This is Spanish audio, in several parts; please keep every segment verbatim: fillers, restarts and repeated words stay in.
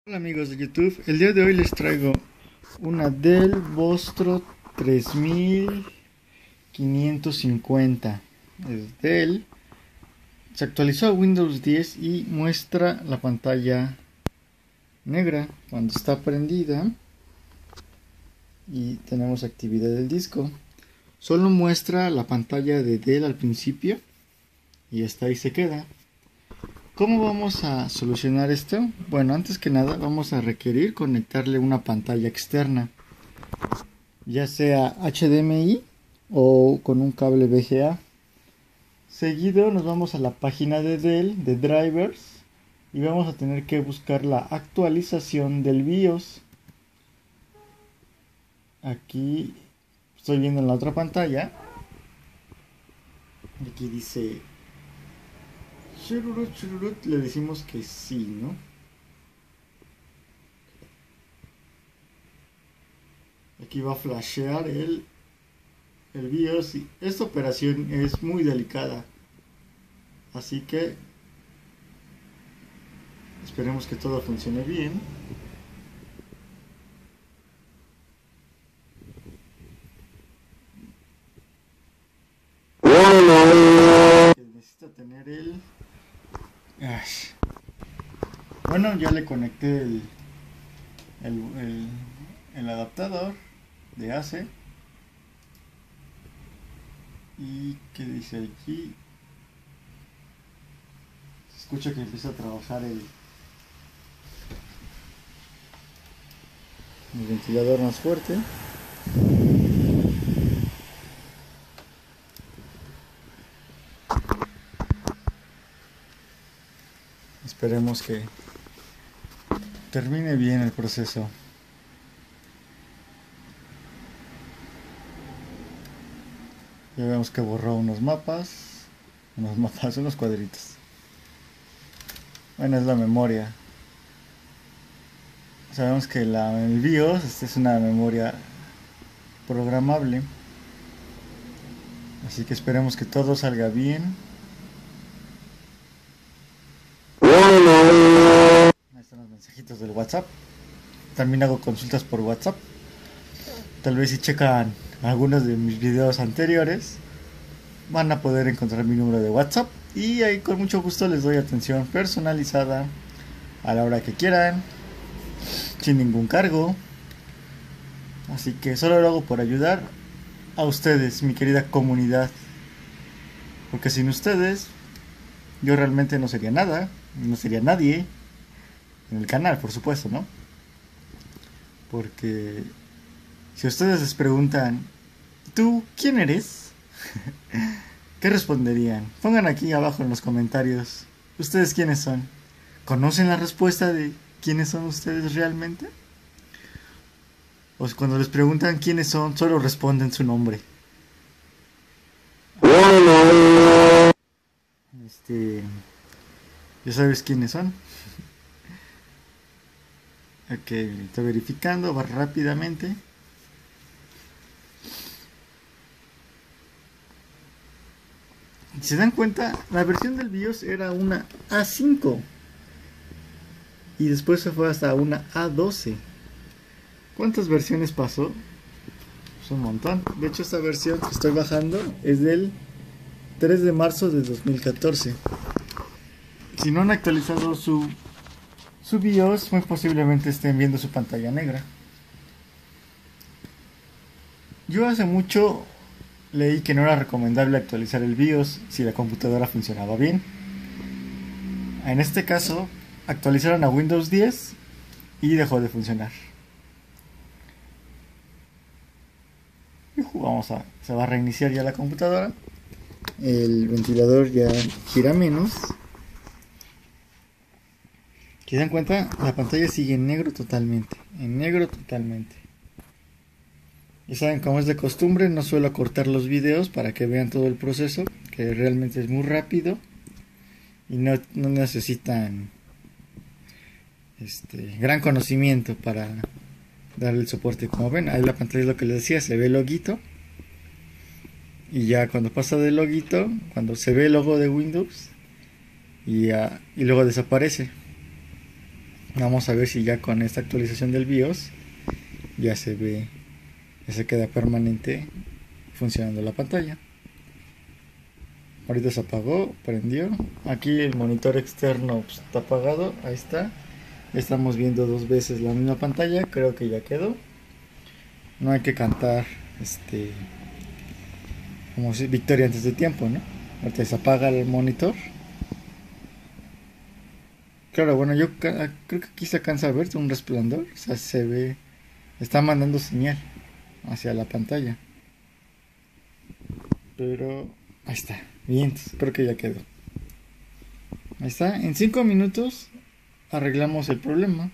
Hola amigos de YouTube, el día de hoy les traigo una Dell Vostro tres mil quinientos cincuenta. Es Dell, se actualizó a Windows diez y muestra la pantalla negra cuando está prendida y tenemos actividad del disco. Solo muestra la pantalla de Dell al principio y hasta ahí se queda. ¿Cómo vamos a solucionar esto? Bueno, antes que nada vamos a requerir conectarle una pantalla externa, ya sea H D M I o con un cable V G A. Seguido nos vamos a la página de Dell de drivers y vamos a tener que buscar la actualización del BIOS. Aquí estoy viendo en la otra pantalla, aquí dice chururut, chururut, le decimos que sí, ¿no? Aquí va a flashear el, el BIOS. Y esta operación es muy delicada, así que esperemos que todo funcione bien. Necesita tener el... Ay. Bueno, ya le conecté el, el, el, el adaptador de A C. ¿Y qué dice aquí? Se escucha que empieza a trabajar el, el ventilador más fuerte. Esperemos que termine bien el proceso. Ya vemos que borró unos mapas, unos mapas, unos cuadritos. Bueno, es la memoria. Sabemos que la, el BIOS esta es una memoria programable. Así que esperemos que todo salga bien. Ahí están los mensajitos del WhatsApp. También hago consultas por WhatsApp. Tal vez si checan algunos de mis videos anteriores, van a poder encontrar mi número de WhatsApp. Y ahí con mucho gusto les doy atención personalizada a la hora que quieran, sin ningún cargo. Así que solo lo hago por ayudar a ustedes, mi querida comunidad. Porque sin ustedes, yo realmente no sería nada, no sería nadie en el canal, por supuesto, ¿no? Porque si ustedes les preguntan, ¿tú quién eres? ¿Qué responderían? Pongan aquí abajo en los comentarios, ¿ustedes quiénes son? ¿Conocen la respuesta de quiénes son ustedes realmente? O cuando les preguntan quiénes son, solo responden su nombre. Este, ya sabes quiénes son. Ok, está verificando, va rápidamente. Si se dan cuenta, la versión del BIOS era una A cinco y después se fue hasta una A doce. ¿Cuántas versiones pasó? Pues un montón. De hecho, esta versión que estoy bajando es del tres de marzo de dos mil catorce. Si no han actualizado su, su BIOS, muy posiblemente estén viendo su pantalla negra. Yo hace mucho leí que no era recomendable actualizar el BIOS si la computadora funcionaba bien. En este caso, actualizaron a Windows diez y dejó de funcionar. Vamos a, se va a reiniciar ya la computadora. El ventilador ya gira menos. ¿Se dan cuenta? La pantalla sigue en negro totalmente. En negro totalmente. Ya saben, como es de costumbre, no suelo cortar los videos para que vean todo el proceso, que realmente es muy rápido y no, no necesitan este gran conocimiento para darle el soporte. Como ven, ahí la pantalla es lo que les decía, se ve el loguito y ya cuando pasa del loguito, cuando se ve el logo de Windows y, uh, y luego desaparece. Vamos a ver si ya con esta actualización del BIOS ya se ve, ya se queda permanente funcionando la pantalla. Ahorita se apagó, prendió. Aquí el monitor externo pues, está apagado, ahí está. Estamos viendo dos veces la misma pantalla, creo que ya quedó. No hay que cantar este como si victoria antes de tiempo, ¿no? Ahorita se apaga el monitor. Claro, bueno, yo creo que aquí se alcanza a ver un resplandor, o sea, se ve, está mandando señal hacia la pantalla. Pero ahí está, bien, creo que ya quedó. Ahí está, en cinco minutos arreglamos el problema.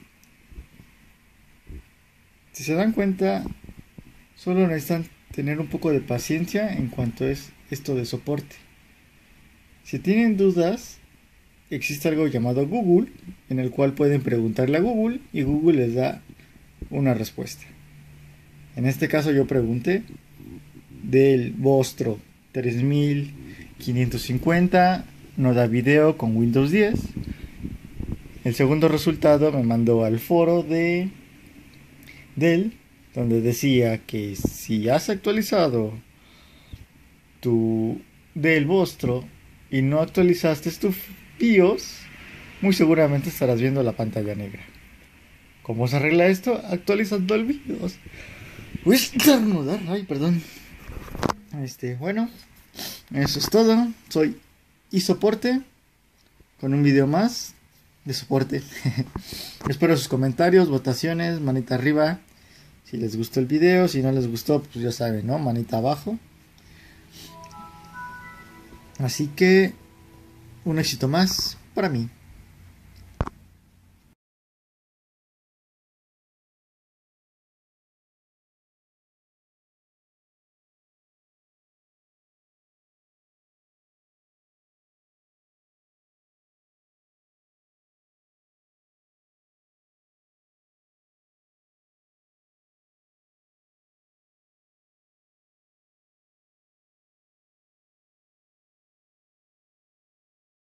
Si se dan cuenta, solo necesitan tener un poco de paciencia en cuanto es esto de soporte. Si tienen dudas, existe algo llamado Google, en el cual pueden preguntarle a Google y Google les da una respuesta. En este caso yo pregunté del Vostro tres mil quinientos cincuenta, no da video con Windows diez. El segundo resultado me mandó al foro de Dell, donde decía que si has actualizado tu Dell Vostro y no actualizaste tu BIOS, muy seguramente estarás viendo la pantalla negra. ¿Cómo se arregla esto? Actualizando el BIOS. Voy a estornudar, ay, perdón. Este, bueno, eso es todo. Soy iSoporte con un video más de soporte. Espero sus comentarios, votaciones, manita arriba si les gustó el video. Si no les gustó, pues ya saben, ¿no? Manita abajo. Así que un éxito más para mí.